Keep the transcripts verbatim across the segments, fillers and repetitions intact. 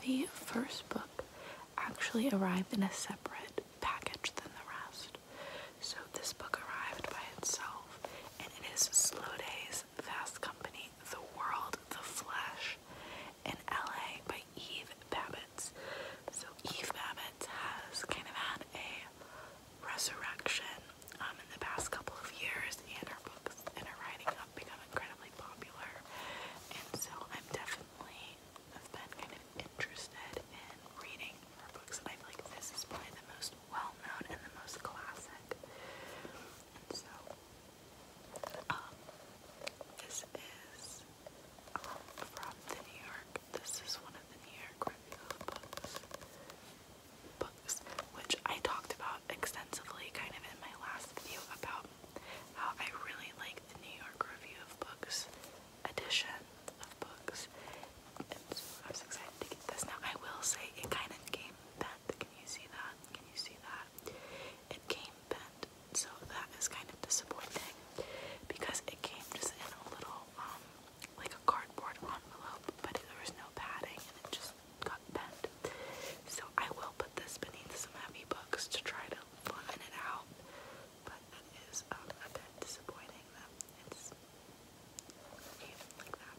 the first book actually arrived in a separate package than the rest. So this book arrived by itself, and it is Slow Days, Fast Company, The World, The Flesh, in L A by Eve Babbitt. So Eve Babbitt has kind of had a resurrection um, in the past couple of years, and her books and her writing have become incredibly popular. And so I'm definitely have been kind of interested in reading her books, and I feel like this is probably the most well-known and the most classic. And so um, this is um, from the New York. This is one of the New York Review of Books books, which I talked about extensively kind of in my last video about how I really like the New York Review of Books edition of books. And so I was excited to get this. Now I will say it kind of came bent. Can you see that? Can you see that? It came bent. So that is kind of disappointing because it came just in a little um like a cardboard envelope, but there was no padding and it just got bent. So I will put this beneath some heavy books to try to flatten it out, but that is um, a bit disappointing that it's even like that.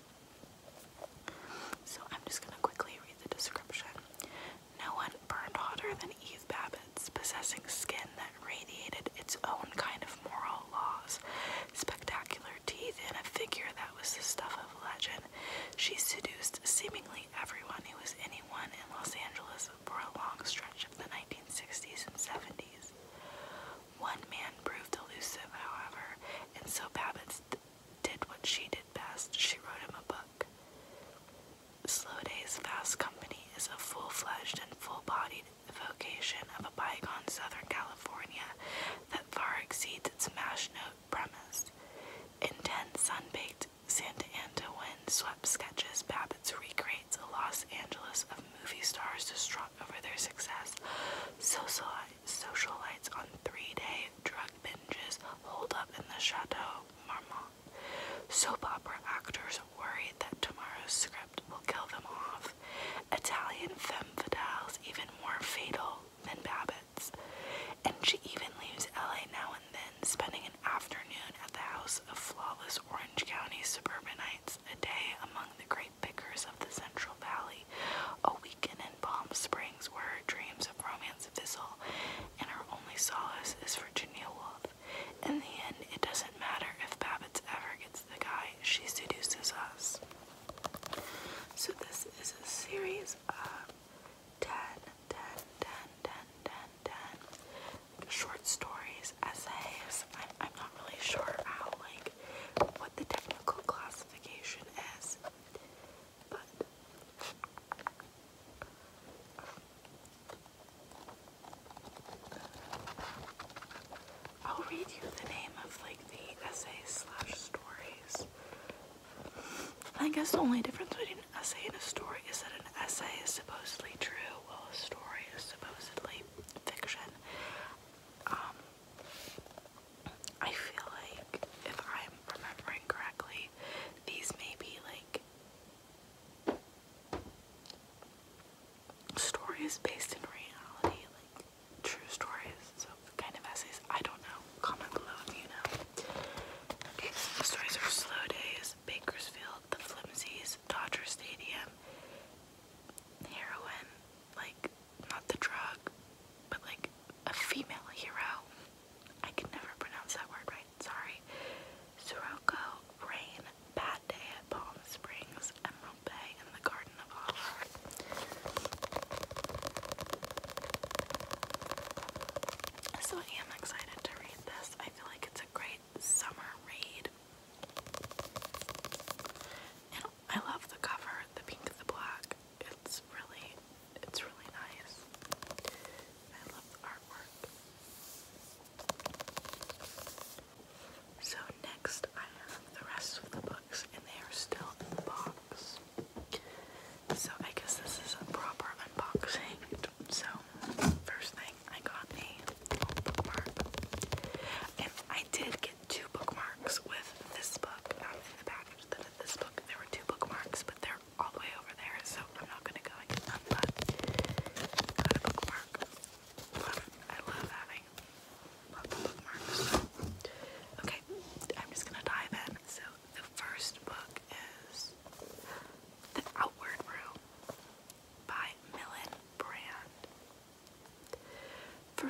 So I'm just going to quickly read the description. No one burned hotter than Eve Babbitt's, possessing skin that radiated its own kind of moral laws, spectacular teeth, and a figure that was the stuff of legend. She seduced seemingly everyone who was anyone in Los Angeles for a long stretch of the nineteen sixties and seventies. One man proved elusive, however, and so Babbitt did what she did best. She wrote him a book. Slow Days, Fast Company is a full-fledged and full-bodied evocation of a bygone Southern California that far exceeds its mash note premise. In ten sun-baked Santa Ana wind-swept sketches, Babbitt recreates a Los Angeles of movie stars distraught over their success, socialites on three-day drug binges holed up in the Chateau Marmont. Soap opera actors worried that tomorrow's script will kill them off. Italian femme fatales even more fatal than Babbitt's. And she even leaves L A now and then, spending an afternoon at the house of flawless Orange County suburbanites, a day among the great pickers of the Central Valley, a weekend in Palm Springs where her dreams of romance fizzle, and her only solace is Virginia Woolf. In the end, it doesn't matter if Babbitt ever gets the guy, she seduces us. So this is a series of ten, ten, ten, ten, ten, ten short stories, essays. I'm, I'm not really sure how, like, what the technical classification is, but I'll read you the name of, like, the essays slash stories. I guess the only difference between an essay and a story is that an essay is supposedly true, while a story is supposedly fiction. Um, I feel like, if I'm remembering correctly, these may be, like, stories based in reality, like, true stories, so kind of essays. I don't know. Comment below if you know. Okay, so the stories are Slow Days, Bakersfield, The Flimsies, Dodger Stadium, Heroine, like, not the drug, but, like, a female hero. I can never pronounce that word right, sorry. Sirocco, Rain, Bad Day at Palm Springs, Emerald Bay, and the Garden of Allah.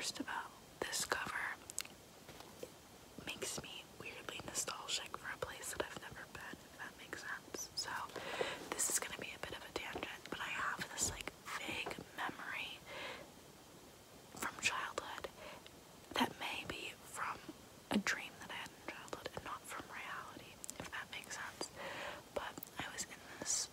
first of all, this cover makes me weirdly nostalgic for a place that I've never been, if that makes sense. So this is gonna be a bit of a tangent, but I have this like vague memory from childhood that may be from a dream that I had in childhood and not from reality, if that makes sense. But I was in this,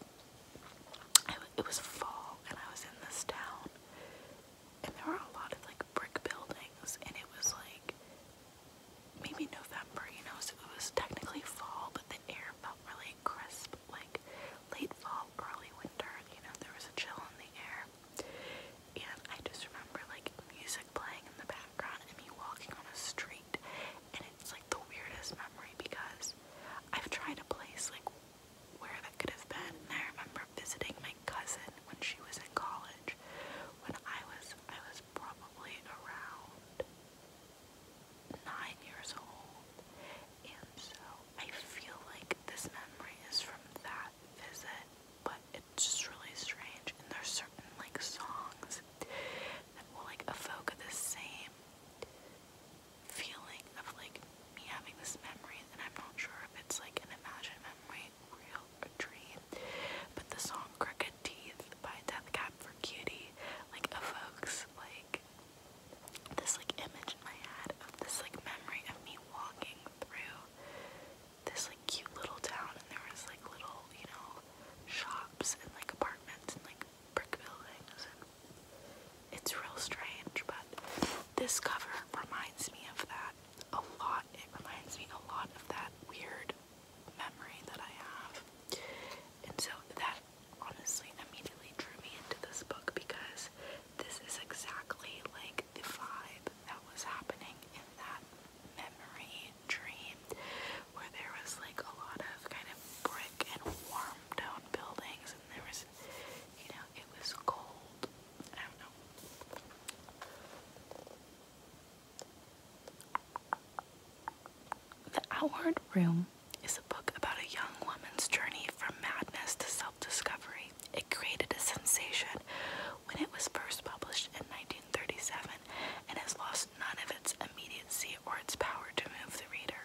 I, it was fall, and I was in this town, and there were a lot of like brick buildings, and it was like maybe November, you know, so it was technically fall, but the air felt really crisp, like late fall, early winter, you know, there was a chill in the air. And I just remember like music playing in the background and me walking on a street, and it's like the weirdest memory because I've tried to place like where that could have been, and I remember visiting my cousin when she was in college, when I was I was probably around nine years old, and so I feel like this memory is from that visit, but it's just really strange, and there's certain like songs that will like evoke the same feeling of like me having this memory, and I'm not sure if it's like an imagined memory, real or dream, but the song Crooked Teeth by Death Cab for Cutie like evokes like this like image in my head of this like memory of me walking through this like cute little town, and there was like little, you know, shops and like apartments and like brick buildings, and it's real strange, but this cover reminds me of that a lot. It reminds me a lot of that weird memory that I have, and so that honestly immediately drew me into this book because this is exactly like the vibe that was happening in that memory dream, where there was like a lot of kind of brick and warm tone buildings, and there was, you know, it was cold. I don't know. The Outward Room is a book about a young woman's journey from madness to self-discovery. It created a sensation when it was first published in nineteen thirty-seven and has lost none of its immediacy or its power to move the reader.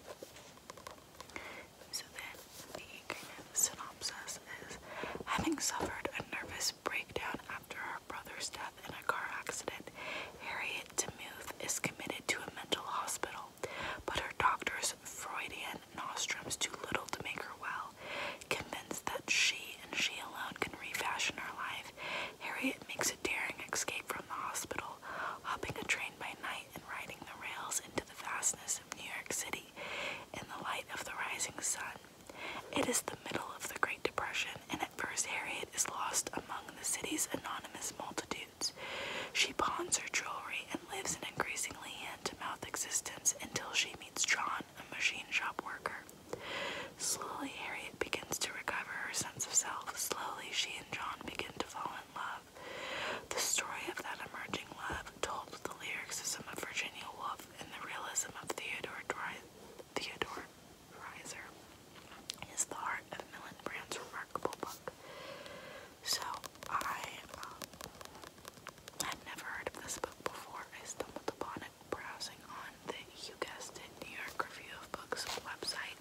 So then the kind of synopsis is, having suffered a nervous breakdown after her brother's death in a car accident, Harriet DeMuth is committed to a mental hospital, but her doctor's Freudian nostrums do little to make her well. Convinced that she and she alone can refashion her life, Harriet makes a daring escape from the hospital, hopping a train by night and riding the rails into the vastness of New York City in the light of the rising sun. It is the middle of the Great Depression, and at first Harriet is lost among the city's anonymous multitudes. She pawns her jewelry and lives an increasingly hand-to-mouth existence until she meets John, a machine shop worker. Slowly, Harriet begins to recover her sense of self. Slowly, she and John begin to fall in love. The story of that emerging love, told with the lyricism of Virginia Woolf and the realism of Theodore Dry- Theodore Dreiser, is the heart of Milton Brand's remarkable book. So, I um, had never heard of this book before. I stumbled upon it browsing on the, you guessed it, New York Review of Books website,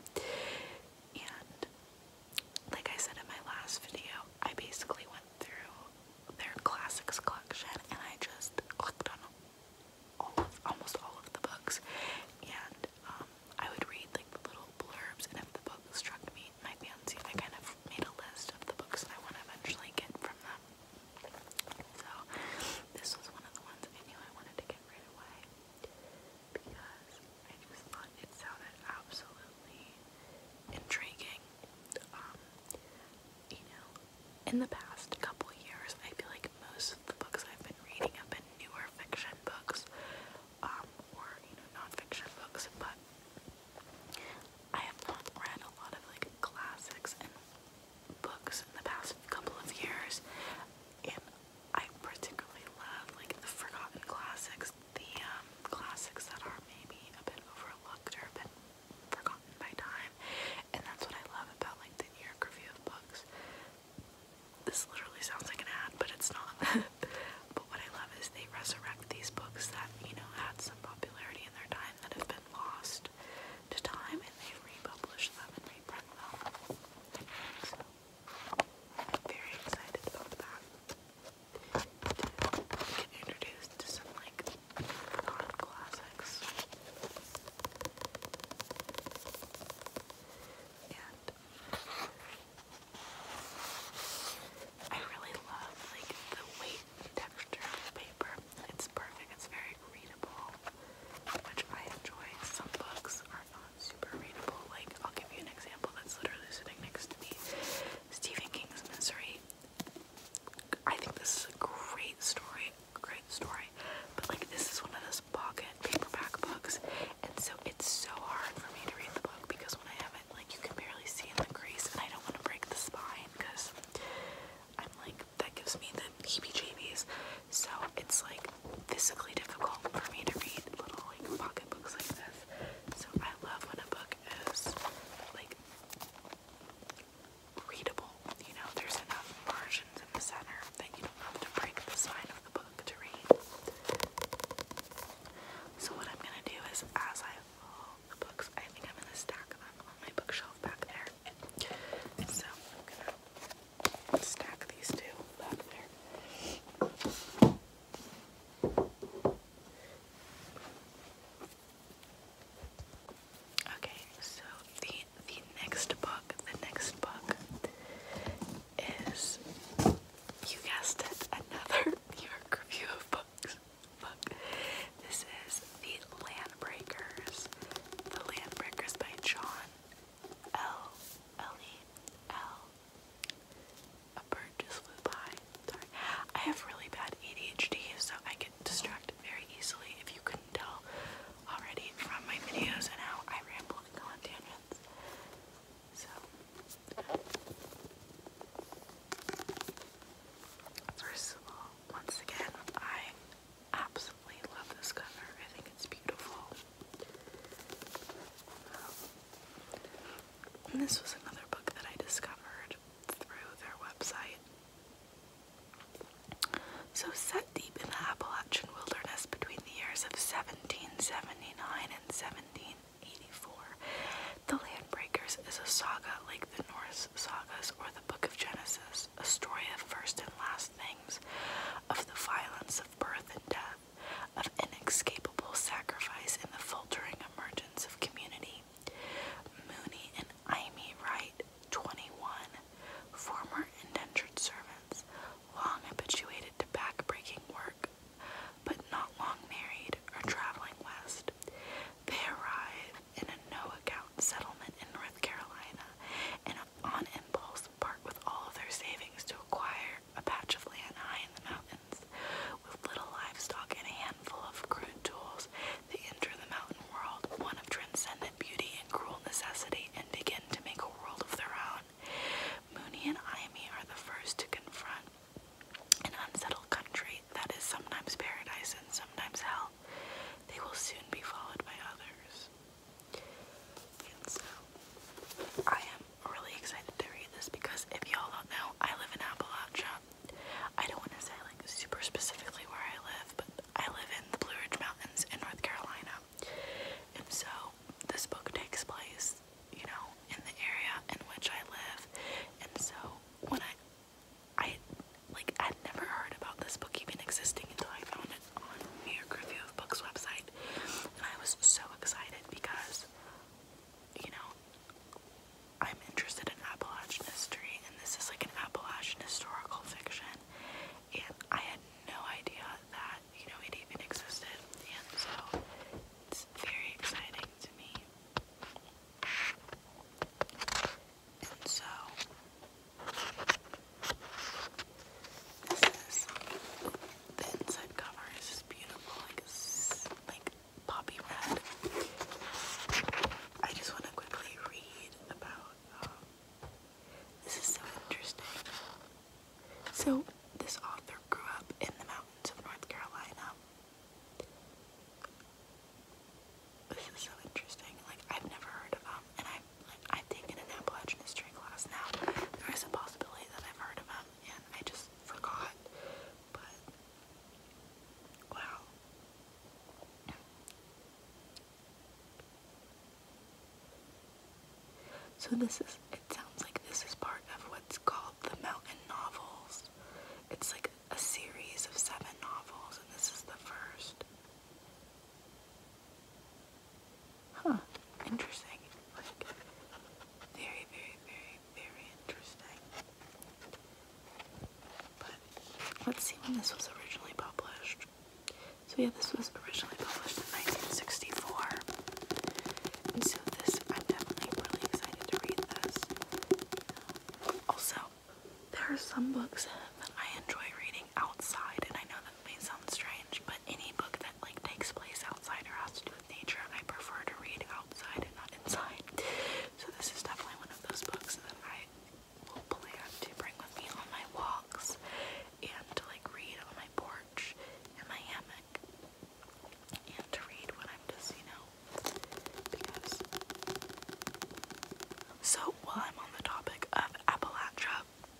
and like I said in my last video, I basically went through their classics collection and I just clicked on all of, almost all of the books, and um, I would read like the little blurbs, and if the book struck me, my fancy, I kind of made a list of the books that I want to eventually get from them. So this was one of the ones I knew I wanted to get right away because I just thought it sounded absolutely intriguing. Um, you know, in the past couple years, I feel like most of the books I've been reading have been newer fiction books, um, or, you know, non-fiction books, but I have not read a lot of, like, classics and books in the past couple of years, and I particularly love, like, the forgotten classics, the, um, classics that are maybe a bit overlooked or a bit forgotten by time, and that's what I love about, like, the New York Review of Books. This literally sounds like an ad, but it's not. But what I love is they resurrect these books books that, you know, had some popularity in their time that have been lost to time, and they republish them and reprint them. So I'm very excited about that. To get introduced to some like forgotten classics. And I really love like the weight and texture of the paper. It's perfect. It's very readable, which I enjoy. Some books are not super readable. Like, I'll give you an example that's literally sitting next to me. Stephen King's Misery. I think this is a great story, great story. But like, this is one of those pocket paperback books, and so it's so hard for me to read the book because when I have it, like, you can barely see in the crease, and I don't want to break the spine because I'm like, that gives me the heebie-jeebies. So it's like physically difficult for me to read little like pocket books like this. So I love when a book is like readable. You know, there's enough margins in the center that you don't have to break the spine of the book to read. So what I'm gonna do is, as I pull the books, I think I'm gonna stack them on my bookshelf back there. So I'm gonna stack these two back there. Okay, so the the next book, the next book is, you guessed it, another New York Review of Books book. This is The Landbreakers. The Landbreakers by John L. L E L. A bird just flew by. Sorry. I have really bad A D H D, so I get distracted very easily, if you couldn't tell already from my videos and how I ramble and go on tangents. So, first of all, once again, I absolutely love this cover. I think it's beautiful. Um, and this was another book that I discovered through their website. So, set deep in the Appalachian wilderness between the years of seventeen seventy-nine and seventeen eighty-four, The Landbreakers is a saga like the Norse sagas or the Book of Genesis, a story of first and last things, of the violence of birth and death, of inescapable sacrifice in the faltering emergence of community. Mooney and Amy Wright, twenty-one, former indentured servants, long habituated to back-breaking work, but not long married or traveling west. They arrive in a no-account settlement in North Carolina and on impulse part with all of their savings to acquire a patch of land high in the mountains. With little livestock and a handful of crude tools, they enter the mountain world, one of transcendent beauty and cruel necessity, and begin to make a world of their own. Mooney and Amy are the first to confront an unsettled country that is sometimes paradise and sometimes hell. They will soon be followed by others. And so, I am really excited to read this because if y'all don't know, I live in Appalachia. I don't want to say like super specifically where I live, but I live in the Blue Ridge Mountains in North Carolina. And so, this book takes place, you know, in the area in which I live. And so, when I I, like, I'd never heard about this book even existing until I found it on New York Review of Books website, and I was so excited because, you know, I'm interested in Appalachian history, and this is like an Appalachian historical fiction, and I had no idea that, you know, it even existed, and so it's very exciting to me. And so, this is, the inside cover is just beautiful, like, like poppy red. I just want to quickly read about, um, this is so interesting. So, this author grew up in the mountains of North Carolina. This is so interesting. Like, I've never heard of him, and I've, like, I've taken an Appalachian history class now. There is a possibility that I've heard of him, and I just forgot. But, wow. So this is, it sounds like this is part of what's called the Mountain Novels. It's like a series of seven novels, and this is the first. Huh, interesting. Like, very, very, very, very interesting. But let's see when this was originally published. So yeah, this was originally published in nineteen sixty-four. And so this, I'm definitely really excited to read this. Also, there are some books that I enjoy reading outside, and I know that may sound strange, but any book that like takes place outside or has to do with nature, I prefer to read outside and not inside. So this is definitely one of those books that I will plan to bring with me on my walks and to like read on my porch in my hammock and to read when I'm just, you know, because. So while I'm on the topic of Appalachia,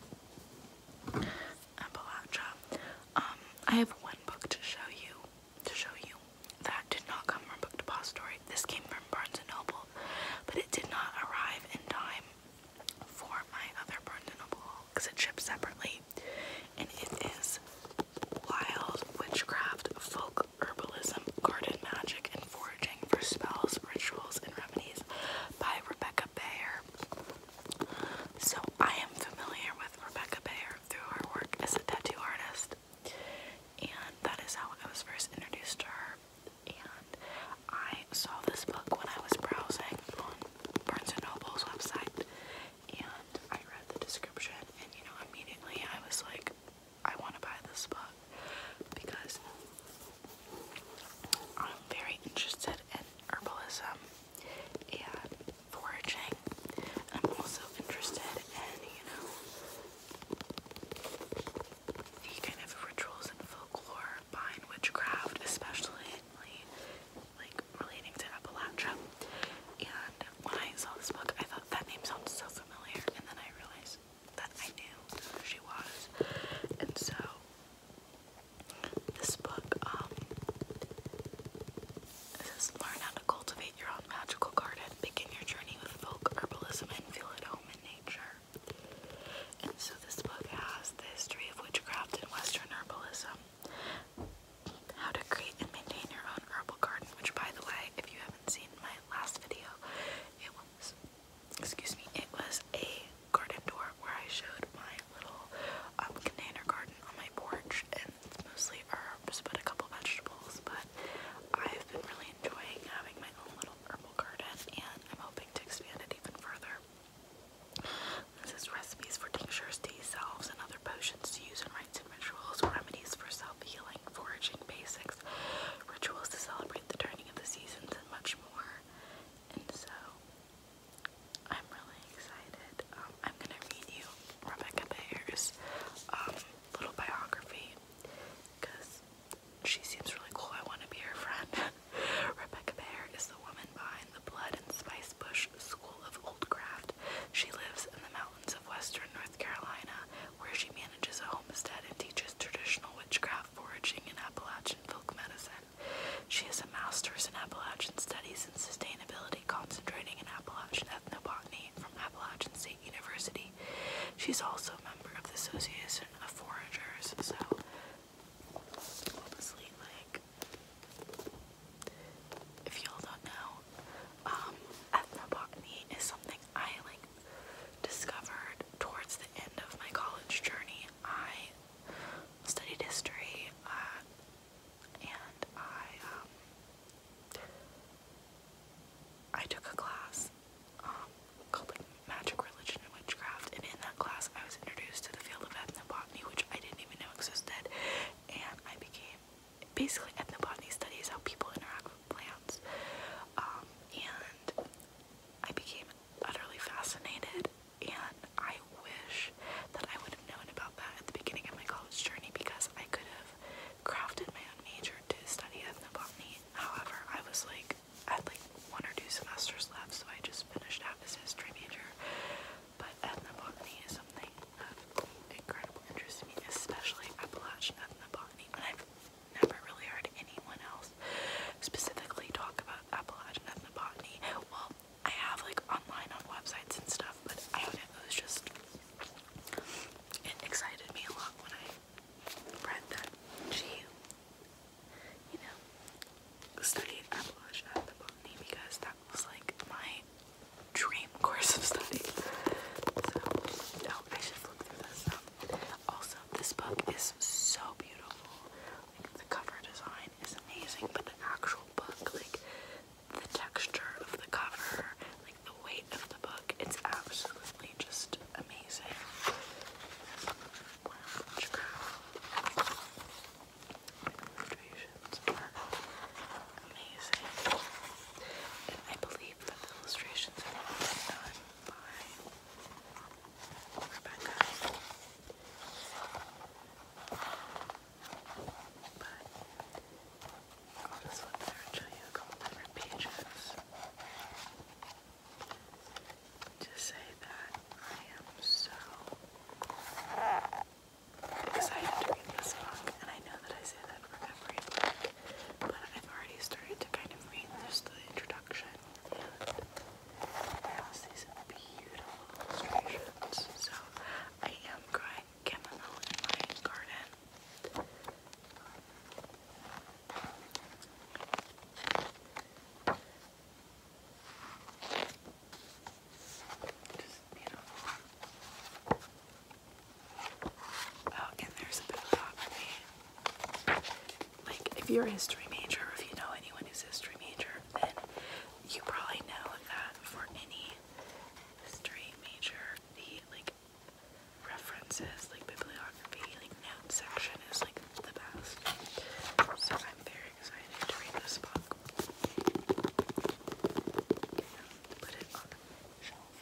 Appalachia, um, I have one book to show you, to show you that did not come from Book Depository. This came from Barnes and Noble, but it did not arrive in time for my other Barnes and Noble because it shipped separately, and it is Wild Witchcraft, Folk Herbalism, Garden Magic, and Foraging for Spells, Rituals, and Remedies by Rebecca Bayer. So I am familiar with Rebecca Bayer through her work as a tattoo artist, and that is how I was first introduced to her. And I saw this book when I was browsing on Barnes and Noble's website, and I read the description, and you know, immediately I was like, I want to buy this book because I'm very interested in herbalism and foraging. I'm also interested in, you know, the kind of rituals and folklore behind witchcraft, especially like relating to Appalachia. And when I saw this book, I thought that name sounds so familiar, and then I realized that I knew who she was. And so this book, um, it says learn how to cultivate your own magical garden, begin your journey with folk herbalism, and feel at home in nature. And so this book has the history of witchcraft and Western herbalism, how to create and maintain your own herbal garden, which, by the way, if you haven't seen my last video, it was, excuse me, it was a garden tour where I showed my little um, container garden on my porch, and it's mostly herbs, but a couple vegetables. But I've been really enjoying having my own little herbal garden, and I'm hoping to expand it even further. This is recipes for tinctures, tea, salves, and other potions to use in rites and rituals, remedies for self-healing, foraging basics, rituals to celebrate the turning of the seasons, and much more. And so, I'm really excited. Um, I'm gonna read you Rebecca Bayer's um, little biography because she seems really cool. I want to be her friend. Rebecca Bayer is the woman behind the Blood and Spice Bush School of Oldcraft. She lives in the mountains of western North Carolina, where she manages a homestead and teaches traditional witchcraft, foraging, and Appalachian folk medicine. She has a master's in Appalachian Studies and Sustainability, concentrating in Appalachian ethnobotany from Appalachian State University. She's also a member of the Association of Foragers. So, honestly, like, if y'all don't know, um, ethnobotany is something I, like, discovered towards the end of my college journey. I studied history, uh, and I, um, I took a class, um, called, like, Magic, Religion, and Witchcraft, and in that class I was introduced to the field of ethnobotany, which I didn't even know existed, and I became, basically, ethnobotany studies how people interact with plants, um, and I became utterly fascinated, and I wish that I would have known about that at the beginning of my college journey, because I could have crafted my own major to study ethnobotany. However, I was like, I had like one or two semesters left, so I just finished out this history major. But ethnobotany is something of incredible interest to me, especially Appalachian ethnobotany, and I've never really heard you're a history major, or if you know anyone who's a history major, then you probably know that for any history major, the like references, like bibliography, like note section is like the best. So I'm very excited to read this book. Put it on the shelf.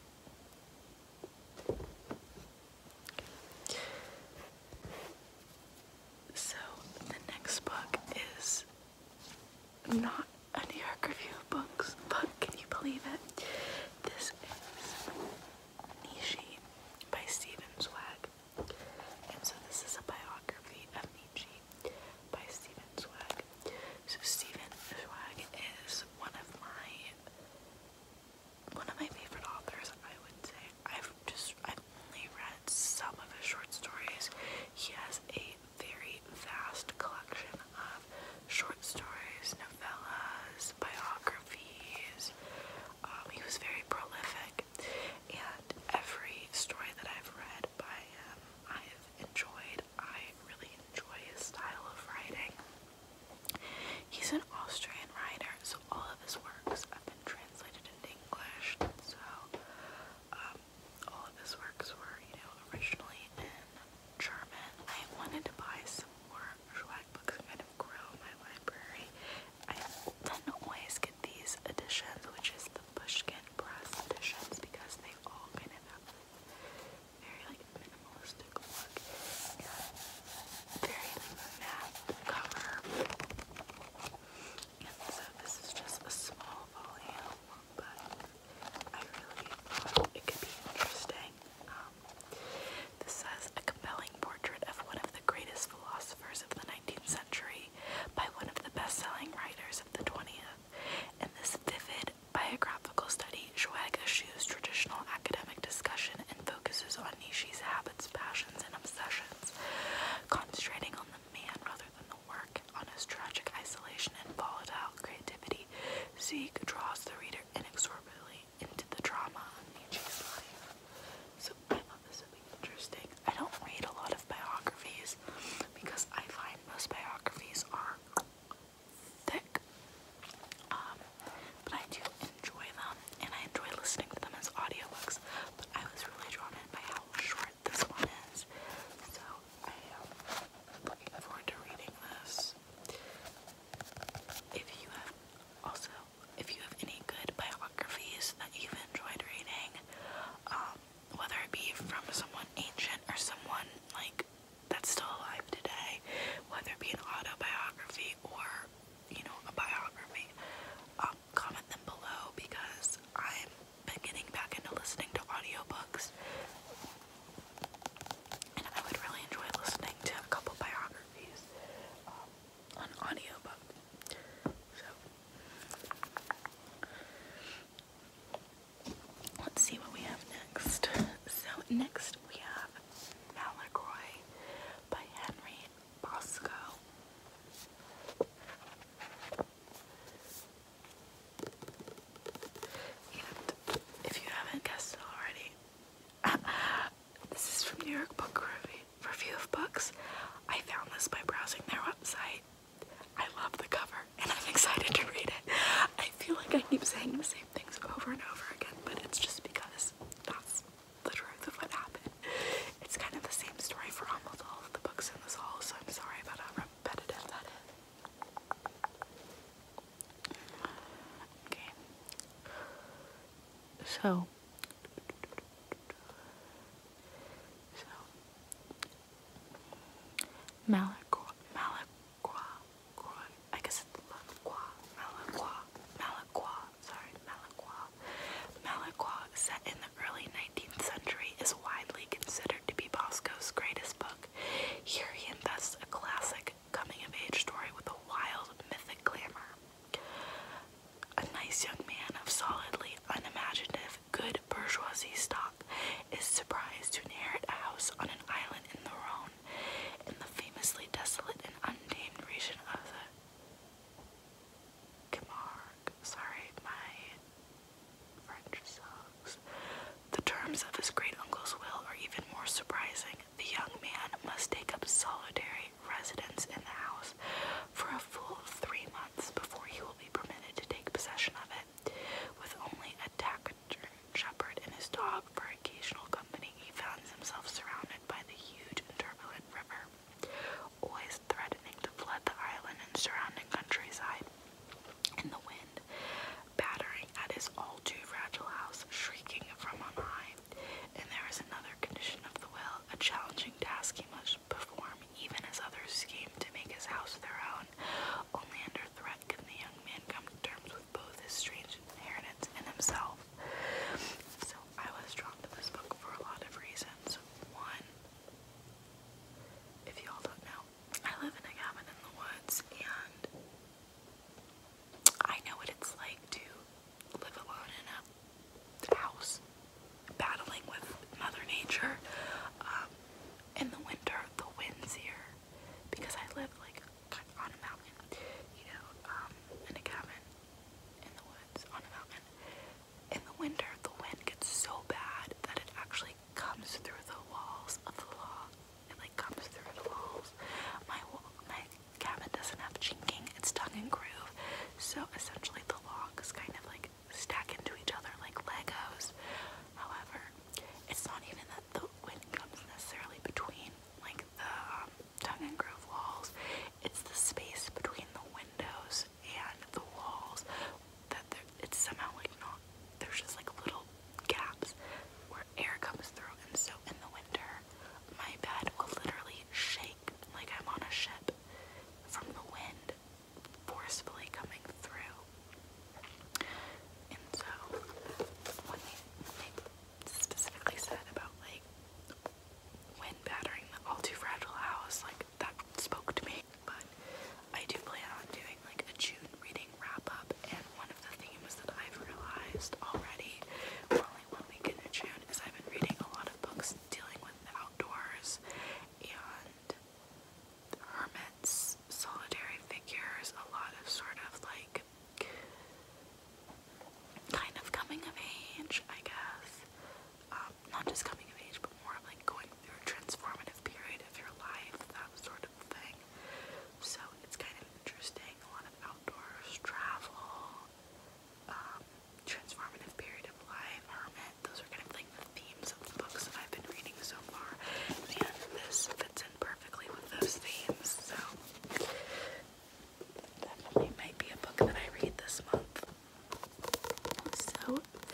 So the next book is not a New York Review of Books, but can you believe it? This is Nietzsche by Stephen Zweig. And so this is a biography of Nietzsche by Stephen Zweig. So Stephen Zweig is one of my one of my favorite authors, I would say. I've just I've only read some of his short stories. He has a very vast collection of short stories, novellas, biographies. Um, he was very prolific, and every story that I've read by him, I've enjoyed. I really enjoy his style of writing. He's an Austrian writer, so all of his works have been translated into English, and so um, all of his works were, you know, originally in German. I wanted to buy some more Zweig books and kind of grow my library. I tend to always get these editions, which is the Pushkin Press editions, because they all kind of have very like minimalistic look and very like matte cover. And so this is just a small volume, but I really thought it could be interesting. Um, this says a compelling portrait of one of the greatest philosophers of the nineteenth century by one of the best-selling writers of the twentieth. In this vivid biographical study, Zweig eschews traditional academic discussion and focuses on Nietzsche's habits, passions, and obsessions, concentrating on the man rather than the work. On his tragic isolation and volatile creativity, Zweig draws the reader inexorably into the drama of Nietzsche's life. So I thought this would be interesting. I don't read a lot of biographies because I find most biographies are thick, um, but I do enjoy them, and I enjoy listening to them as audiobooks, but I was really drawn in by how short this one is, so I am looking forward to reading this. If you have also, if you have any good biographies that you've enjoyed reading, um, whether it be from someone ancient or someone like that's still alive today, whether it be an autobiography or, you know, a biography, um, comment them below, because I'm been getting back into listening to audiobooks, and I would really enjoy listening to a couple biographies um, on audiobook. So let's see what we have next. So next we have Malacroix by Henry Bosco. And if you haven't guessed it already, this is from New York Book Review, Review of Books. I found this by browsing their website. I love the cover, and I'm excited to read it. I feel like I keep saying the same things over and over again, but it's just because that's the truth of what happened. It's kind of the same story for almost all of the books in this haul, so I'm sorry about how repetitive that is. Okay. So, so Malacroix, Malacroix, I guess it's Malacroix, Malacroix, Malacroix, sorry, Malacroix. Malacroix, set in the early nineteenth century, is widely considered to be Bosco's greatest book. Here he invests a classic coming-of-age story with a wild, mythic glamour. A nice young man of solidly unimaginative, good bourgeoisie stock is surprised to inherit a house on an island in the Rhone, in the famously desolate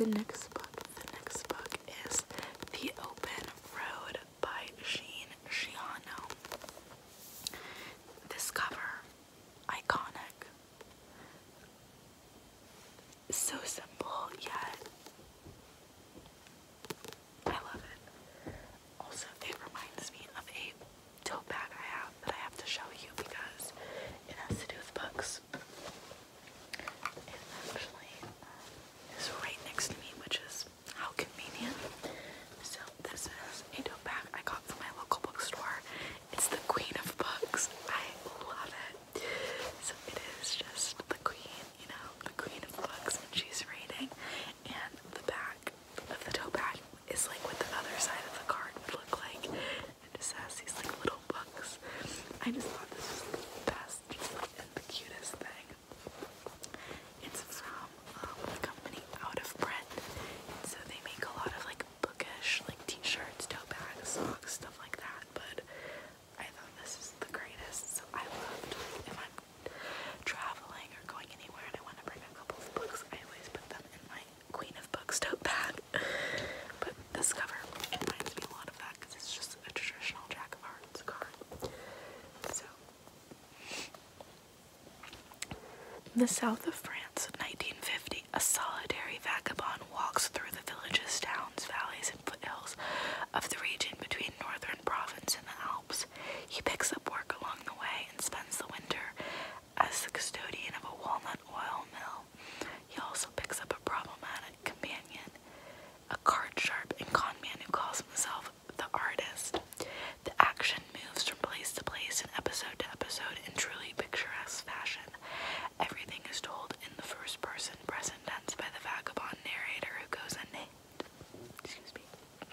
the next book, the next book is The Open Road by Jean Giano. This cover, iconic. So simple, yet I love it. Also, it reminds me of a tote bag I have that I have to show you because it has to do with books. It actually um, is right next to me, which is how convenient. So this is a tote bag I got from my local bookstore. It's the Queen of Books. I love it. So it is just the queen, you know, the Queen of Books, and she's reading, and the back of the tote bag is like what the other side of the card would look like. It just has these like little books. I just thought this was the best, just like and the cutest thing. It's from um, the company Out of Print, and so they make a lot of like bookish like t-shirts, tote bags, socks, stuff like that. But I thought this is the greatest, so I loved like, if I'm traveling or going anywhere and I want to bring a couple of books, I always put them in my Queen of Books tote bag. But this cover reminds me a lot of that because it's just a traditional Jack of Hearts card. So, in the south of France, nineteen fifty, a solitary vagabond walks through the villages, towns, valleys, and foothills of the region between northern Provence and the Alps. He picks up work along the way and spends the winter as the custodian of a walnut oil mill. He also picks up a problematic companion, a card-sharp and con man who calls himself the Artist. The action moves from place to place and episode to episode in truly picturesque fashion. Everything is told in the first person present tense by the vagabond narrator who goes unnamed. Excuse me.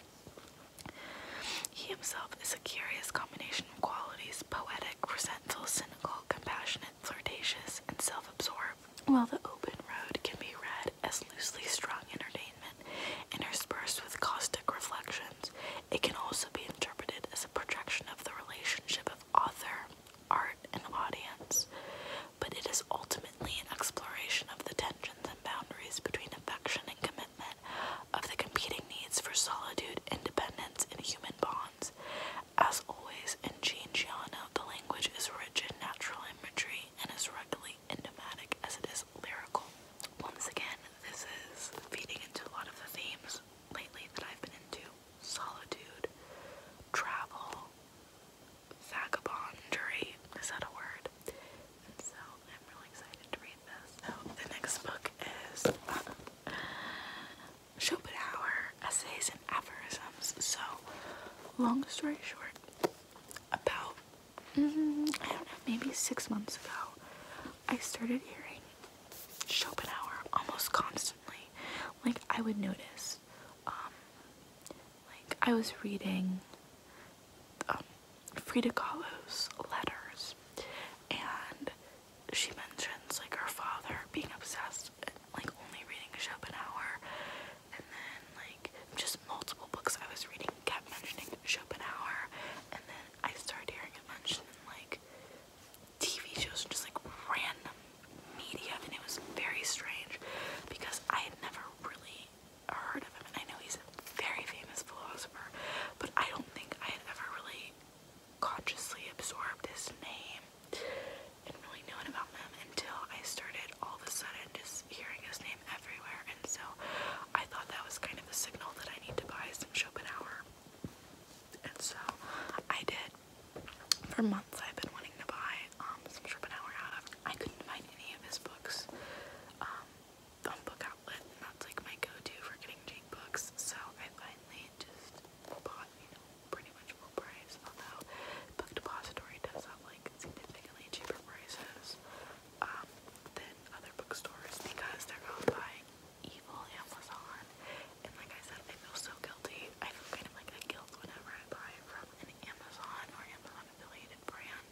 He himself is a curious combination of qualities: poetic, resentful, cynical, compassionate, flirtatious, and self-absorbed. While The Open Road can be read as loosely strung entertainment interspersed with caustic reflections, it can also be interpreted as a projection of the relationship of author, art, and audience. But it is ultimately an exploration of the tensions and boundaries between affection and commitment, of the competing needs for solitude, independence, and human bonds. As always, in Jean Giano, the language is rich in natural imagery and as ruggedly enigmatic as it is lyrical. Once again, this is feeding into a lot of the themes lately that I've been into: solitude, travel, vagabondry. Is that a word? And so I'm really excited to read this. So the next book is uh, Schopenhauer, Essays and Aphorisms. So, long story short, about, mm, I don't know, maybe six months ago, I started hearing Schopenhauer almost constantly. Like, I would notice, um, like, I was reading, um, Frida Kahlo's letters, and she mentions, like, her father being obsessed, like, only reading Schopenhauer, and then, like, just multiple books I was reading kept mentioning Schopenhauer, and then I started hearing it mentioned in, like, T V shows and just, like, random media, and it was very strange, because I had never really heard of him, and I know he's a very famous philosopher, but I don't think I had ever really consciously absorbed his name and really known about him until I started all of a sudden just hearing his name everywhere. And so I thought that was kind of a signal that I need to buy some Schopenhauer, and so I did. For months I've been wanting to buy um, some Schopenhauer. However, I couldn't find any of his books um, on Book Outlet, and that's like my go-to for getting cheap books. So I finally just bought, you know, pretty much full price, although Book Depository does have like significantly cheaper prices um, than other bookstores because they're owned by evil Amazon. And like I said, I feel so guilty. I feel kind of like a guilt whenever I buy from an Amazon or Amazon affiliated brand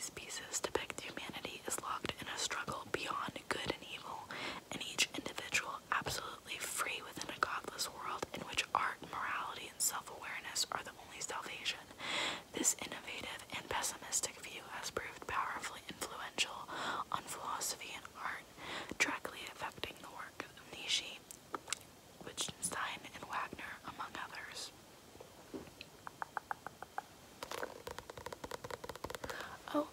these pieces depict humanity as locked in a struggle beyond good and evil, and each individual absolutely free within a godless world in which art, morality, and self-awareness are the only salvation. This innovative and pessimistic view has proved powerfully influential on philosophy and art, directly affecting the work of Nietzsche, Wittgenstein, and Wagner, among others. Oh,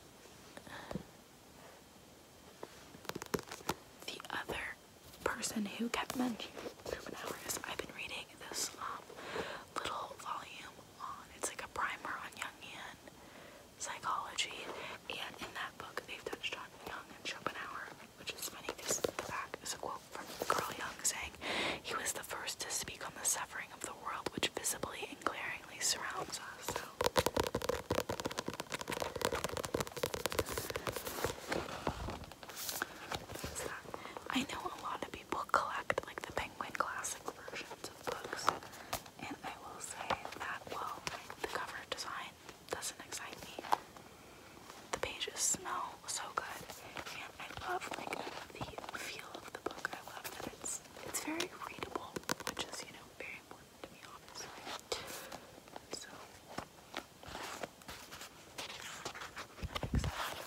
the other person who kept mentioning Schopenhauer is I've been reading this um, little volume on, it's like a primer on Jungian psychology, and in that book they've touched on Jung and Schopenhauer, which is funny because the back is a quote from Carl Jung saying, "He was the first to speak on the suffering of the world which visibly and glaringly surrounds us." So I know a lot of people collect like the Penguin Classic versions of books, and I will say that, well, the cover design doesn't excite me. The pages smell so good, and I love like the feel of the book. I love that it's it's very readable, which is, you know, very important to me, obviously. So I'm excited.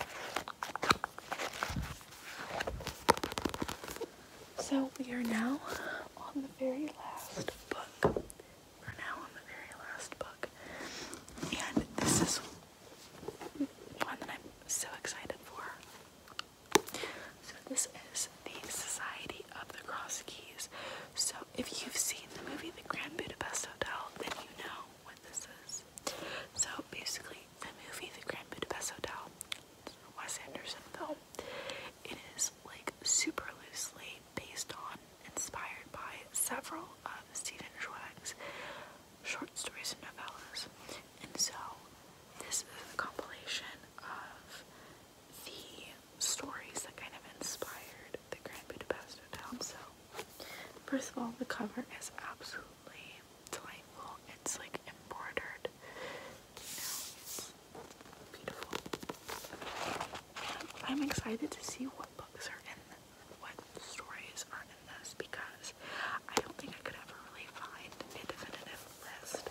So we are now on the very last book. We're now on the very last book. And this is one that I'm so excited for. So this is The Society of the Cross Keys. So if you've seen the movie The Grand Budapest Hotel, then you know what this is. So basically, the movie The Grand Budapest Hotel, it's a Wes Anderson film, it is like super loosely based on, inspired by several of Stephen Zweig's short stories and novellas. And so this is a compilation of the stories that kind of inspired the Grand Budapest Hotel. So first of all, the cover is absolutely delightful. It's like embroidered, you know, it's beautiful. And I'm excited to see what books are in, what stories are in this, because I don't think I could ever really find a definitive list.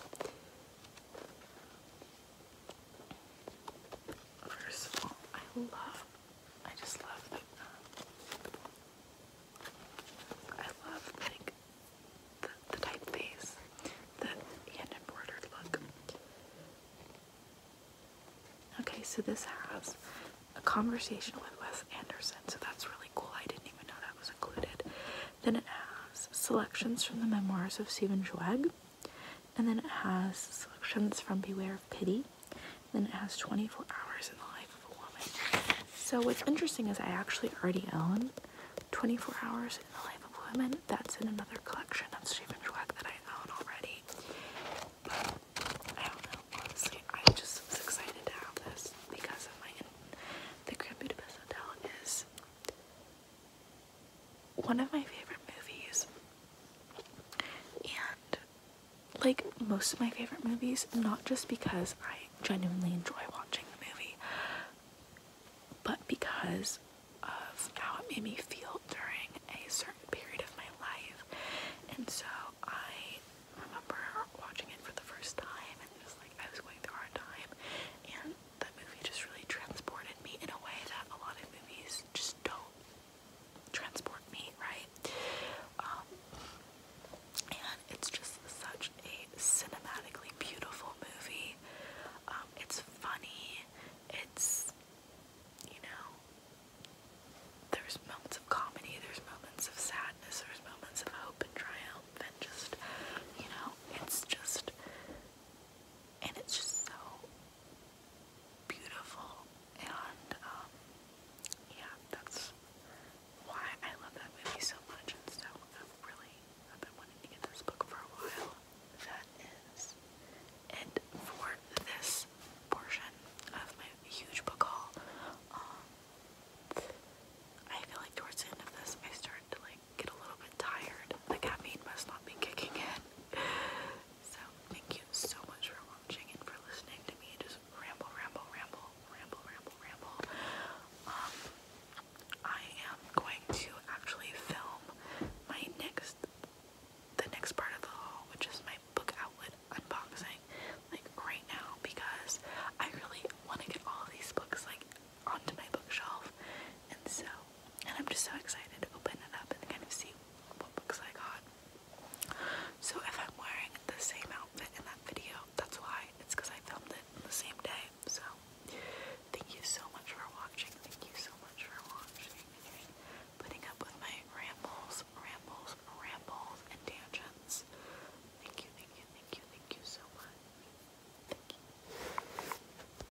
First of all, I love, I just love the, I love like the, the typeface, the hand embroidered look. Okay, so this has a conversation with Wes Anderson, so that's really cool. I didn't even know that was included. Then it has selections from the memoirs of Stephen Zweig, and then it has selections from Beware of Pity, then it has twenty-four hours in the life of a woman. So what's interesting is I actually already own twenty-four hours in the life of a woman. That's in another collection of Stephen Zweig that I own already. But I don't know, honestly, I just was excited to have this because of my, The Grand Budapest Hotel is one of my favorite movies, and like most of my favorite movies, not just because I genuinely enjoy watching the movie, but because of how it made me feel during a certain period of my life. And so I remember watching it for the first time, and it was like I was going through a hard time, and that movie just really transported me in a way that a lot of movies just don't transport me, right? Um, and it's just such a cinematically beautiful movie. Um, it's funny, it's, you know, there's moments of comedy, there's moments of sadness, there's moments of hope and triumph, and so excited to open it up and kind of see what books I got. So if I'm wearing the same